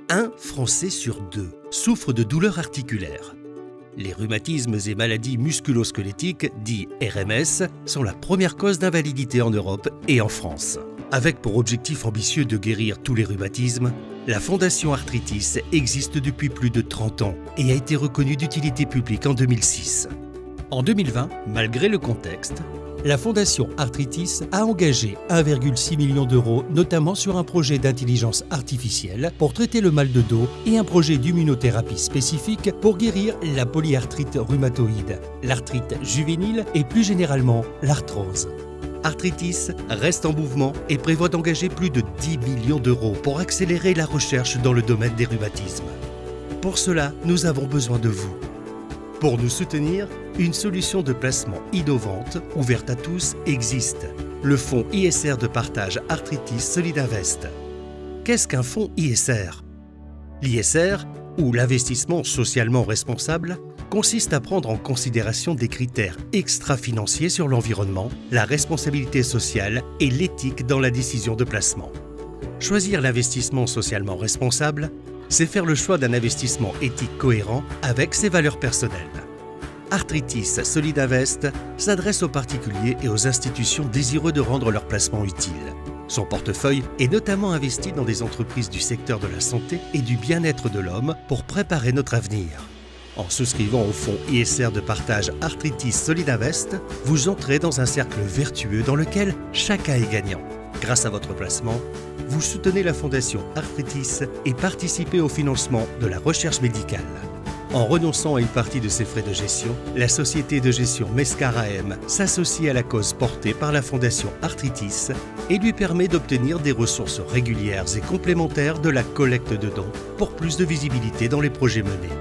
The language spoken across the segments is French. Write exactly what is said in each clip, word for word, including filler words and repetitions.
Un Français sur deux souffre de douleurs articulaires. Les rhumatismes et maladies musculo-squelettiques, dits R M S, sont la première cause d'invalidité en Europe et en France. Avec pour objectif ambitieux de guérir tous les rhumatismes, la Fondation Arthritis existe depuis plus de trente ans et a été reconnue d'utilité publique en deux mille six. En deux mille vingt, malgré le contexte, la Fondation Arthritis a engagé un virgule six million d'euros, notamment sur un projet d'intelligence artificielle pour traiter le mal de dos et un projet d'immunothérapie spécifique pour guérir la polyarthrite rhumatoïde, l'arthrite juvénile et plus généralement l'arthrose. Arthritis reste en mouvement et prévoit d'engager plus de dix millions d'euros pour accélérer la recherche dans le domaine des rhumatismes. Pour cela, nous avons besoin de vous. Pour nous soutenir, une solution de placement innovante, ouverte à tous, existe. Le fonds I S R de partage Arthritis Solidinvest. Qu'est-ce qu'un fonds I S R? L'I S R, ou l'investissement socialement responsable, consiste à prendre en considération des critères extra-financiers sur l'environnement, la responsabilité sociale et l'éthique dans la décision de placement. Choisir l'investissement socialement responsable, c'est faire le choix d'un investissement éthique cohérent avec ses valeurs personnelles. Arthritis Solidinvest s'adresse aux particuliers et aux institutions désireux de rendre leur placement utile. Son portefeuille est notamment investi dans des entreprises du secteur de la santé et du bien-être de l'homme pour préparer notre avenir. En souscrivant au fonds I S R de partage Arthritis Solidinvest, vous entrez dans un cercle vertueux dans lequel chacun est gagnant. Grâce à votre placement, vous soutenez la Fondation Arthritis et participez au financement de la recherche médicale. En renonçant à une partie de ses frais de gestion, la société de gestion Mescar A M s'associe à la cause portée par la Fondation Arthritis et lui permet d'obtenir des ressources régulières et complémentaires de la collecte de dons pour plus de visibilité dans les projets menés.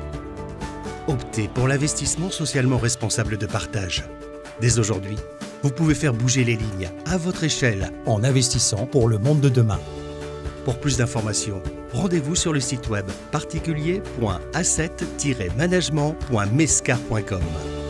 Optez pour l'investissement socialement responsable de partage. Dès aujourd'hui, vous pouvez faire bouger les lignes à votre échelle en investissant pour le monde de demain. Pour plus d'informations, rendez-vous sur le site web particulier point asset tiret management point mescar point com.